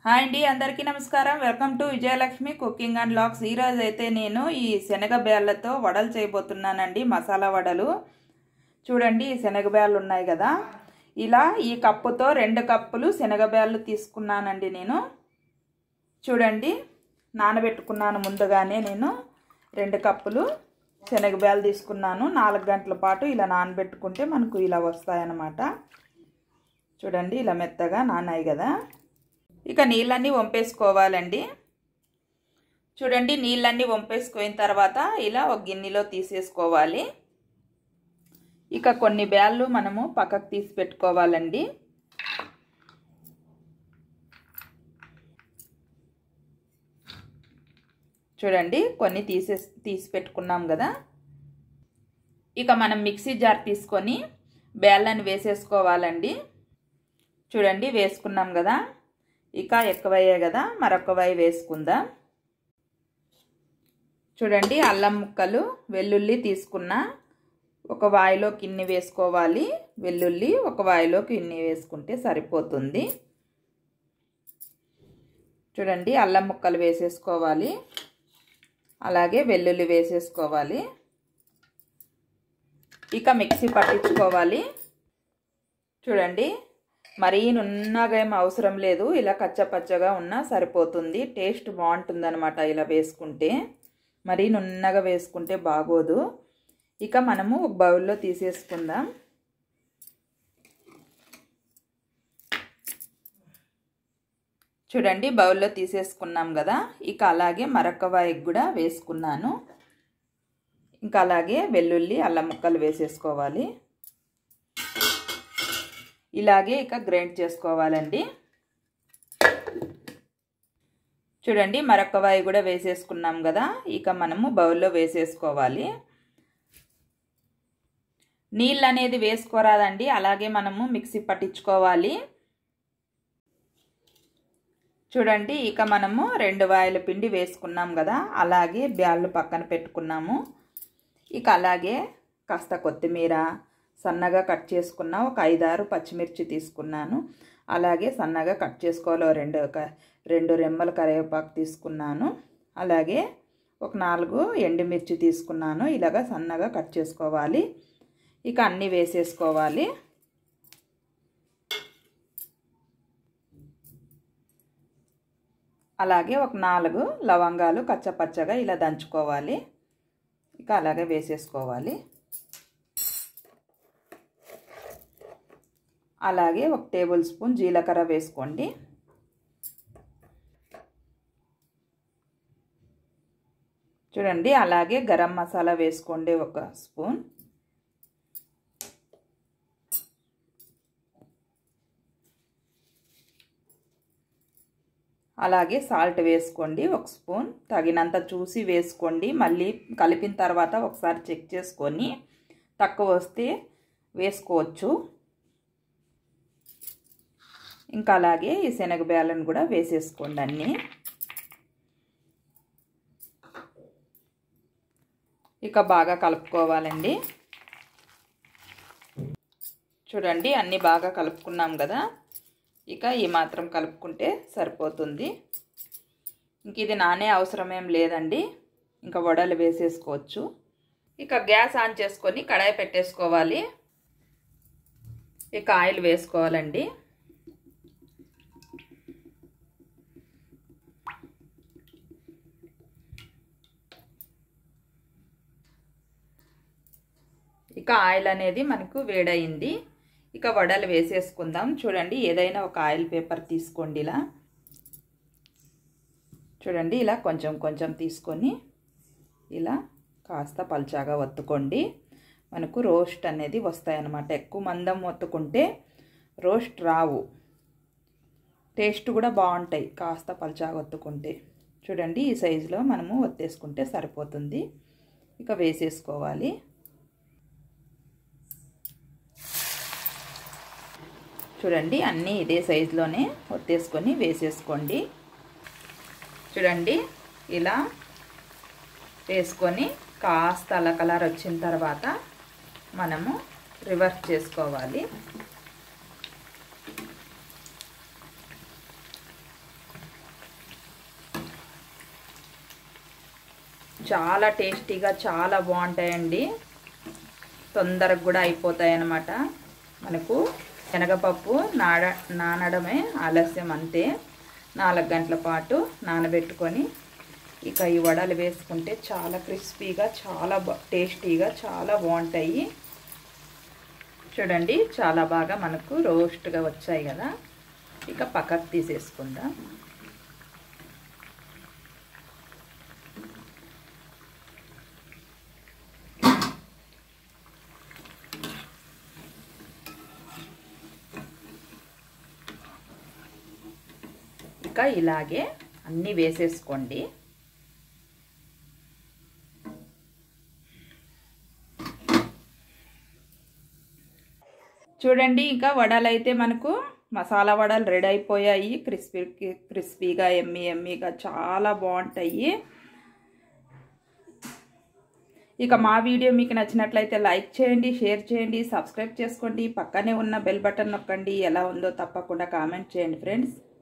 Hi అండి, అందరికీ నమస్కారం. Welcome to Vijayalakshmi cooking and vlogs. ఈరోజు అయితే నేను ఈ శనగబేళ్ళతో వడలు చేయబోతున్నానండి, మసాలా వడలు. చూడండి, ఈ శనగబేళ్ళు ఉన్నాయి కదా, ఇలా ఈ కప్పుతో 2 కప్పులు శనగబేళ్ళు తీసుకున్నానండి నేను. చూడండి, నానబెట్టుకున్నాను ముందుగానే. నేను 2 కప్పులు శనగబేళ్ళు తీసుకున్నాను. 4 గంటల పాటు ఇలా నానబెట్టుకుంటే మనకు ఇలా వస్తాయన్నమాట. చూడండి, ఇలా మెత్తగా నానాయి కదా. ఇక నీళ్ళన్నీ వంపేసుకోవాలండి. చూడండి, నీళ్ళన్నీ వంపేసుకున్న తర్వాత ఇలా ఒక గిన్నెలో తీసేసుకోవాలి. ఇక కొన్ని బ్యాళ్ళు మనము పక్కకు తీసి పెట్టుకోవాలండి. చూడండి, కొన్ని తీసి పెట్టుకున్నాం కదా. ఇక మనం మిక్సీ జార్ తీసుకొని బ్యాళ్ళని వేసేసుకోవాలండి. చూడండి, వేసుకున్నాం కదా. ఇక ఎక్కువయ్యాయి కదా, మరొక వై వేసుకుందాం. చూడండి, అల్లం ముక్కలు, వెల్లుల్లి తీసుకున్నా. ఒక వాయిలోకి ఇన్ని వేసుకోవాలి. వెల్లుల్లి ఒక వాయిలోకి ఇన్ని వేసుకుంటే సరిపోతుంది. చూడండి, అల్లం ముక్కలు వేసేసుకోవాలి. అలాగే వెల్లుల్లి వేసేసుకోవాలి. ఇక మిక్సీ పట్టించుకోవాలి. చూడండి, మరీ నున్నగా ఏం అవసరం లేదు, ఇలా కచ్చపచ్చగా ఉన్నా సరిపోతుంది. టేస్ట్ బాగుంటుందన్నమాట ఇలా వేసుకుంటే. మరీ నున్నగా వేసుకుంటే బాగోదు. ఇక మనము ఒక బౌల్లో తీసేసుకుందాం. చూడండి, బౌల్లో తీసేసుకున్నాం కదా. ఇక అలాగే మరొక వాయికి కూడా వేసుకున్నాను. ఇంకా అలాగే వెల్లుల్లి, అల్లం ముక్కలు వేసేసుకోవాలి. ఇలాగే ఇక గ్రైండ్ చేసుకోవాలండి. చూడండి, మరొక వాయి కూడా వేసేసుకున్నాం కదా. ఇక మనము బౌల్లో వేసేసుకోవాలి. నీళ్ళు అనేది వేసుకోరాదండి, అలాగే మనము మిక్సీ పట్టించుకోవాలి. చూడండి, ఇక మనము 2 వాయిల పిండి వేసుకున్నాం కదా, అలాగే బ్యాళ్ళు పక్కన పెట్టుకున్నాము. ఇక అలాగే కాస్త కొత్తిమీర, సన్నగా కట్ చేసుకున్న ఒక 5-6 పచ్చిమిర్చి తీసుకున్నాను. అలాగే సన్నగా కట్ చేసుకోవాలి 2 రెమ్మల కరివేపాకు తీసుకున్నాను. అలాగే ఒక 4 ఎండుమిర్చి తీసుకున్నాను. ఇలాగా సన్నగా కట్ చేసుకోవాలి. ఇక అన్నీ వేసేసుకోవాలి. అలాగే ఒక 4 లవంగాలు కచ్చపచ్చగా ఇలా దంచుకోవాలి. ఇక అలాగే వేసేసుకోవాలి. అలాగే 1 టేబుల్ స్పూన్ జీలకర్ర వేసుకోండి. చూడండి, అలాగే గరం మసాలా వేసుకోండి 1 స్పూన్. అలాగే సాల్ట్ వేసుకోండి 1 స్పూన్. తగినంత చూసి వేసుకోండి. మళ్ళీ కలిపిన తర్వాత ఒకసారి చెక్ చేసుకొని తక్కువ వస్తే వేసుకోవచ్చు. ఇంకా అలాగే ఈ శనగబేళ్ళను కూడా వేసేసుకోండి అన్నీ. ఇక బాగా కలుపుకోవాలండి. చూడండి, అన్నీ బాగా కలుపుకున్నాం కదా. ఇక ఈ మాత్రం కలుపుకుంటే సరిపోతుంది. ఇంక ఇది నానే అవసరమేం లేదండి. ఇంకా వడలు వేసేసుకోవచ్చు. ఇక గ్యాస్ ఆన్ చేసుకొని కడాయి పెట్టేసుకోవాలి. ఇక ఆయిల్ వేసుకోవాలండి. ఇక ఆయిల్ అనేది మనకు వేడయింది. ఇక వడలు వేసేసుకుందాం. చూడండి, ఏదైనా ఒక ఆయిల్ పేపర్ తీసుకోండి. ఇలా చూడండి, ఇలా కొంచెం కొంచెం తీసుకొని ఇలా కాస్త పల్చాగా ఒత్తుకోండి. మనకు రోస్ట్ అనేది వస్తాయన్నమాట. ఎక్కువ మందం ఒత్తుకుంటే రోస్ట్ రావు, టేస్ట్ కూడా బాగుంటాయి కాస్త పల్చాగా ఒత్తుకుంటే. చూడండి, ఈ సైజులో మనము ఒత్తేసుకుంటే సరిపోతుంది. ఇక వేసేసుకోవాలి. చూడండి, అన్నీ ఇదే సైజులోనే ఒత్తేసుకొని వేసేసుకోండి. చూడండి, ఇలా వేసుకొని కాస్త అలా కలర్ వచ్చిన తర్వాత మనము రివర్స్ చేసుకోవాలి. చాలా టేస్టీగా చాలా బాగుంటాయండి. తొందరగా కూడా అయిపోతాయి అన్నమాట. మనకు శనగపప్పు నానడమే ఆలస్యం, అంతే. 4 గంటల పాటు నానబెట్టుకొని ఇక ఈ వడలు వేసుకుంటే చాలా క్రిస్పీగా చాలా టేస్టీగా చాలా బాగుంటాయి. చూడండి చాలా బాగా మనకు రోస్ట్గా వచ్చాయి కదా. ఇక పక్కకు తీసేసుకుందాం. ఇక ఇలాగే అన్నీ వేసేసుకోండి. చూడండి ఇంకా వడలు అయితే మనకు మసాలా వడలు రెడీ అయిపోయాయి. క్రిస్పీగా ఎమ్మీగా చాలా బాగుంటాయి. ఇక మా వీడియో మీకు నచ్చినట్లయితే లైక్ చేయండి, షేర్ చేయండి, సబ్స్క్రైబ్ చేసుకోండి. పక్కనే ఉన్న బెల్ బటన్ నొక్కండి. ఎలా ఉందో తప్పకుండా కామెంట్ చేయండి ఫ్రెండ్స్.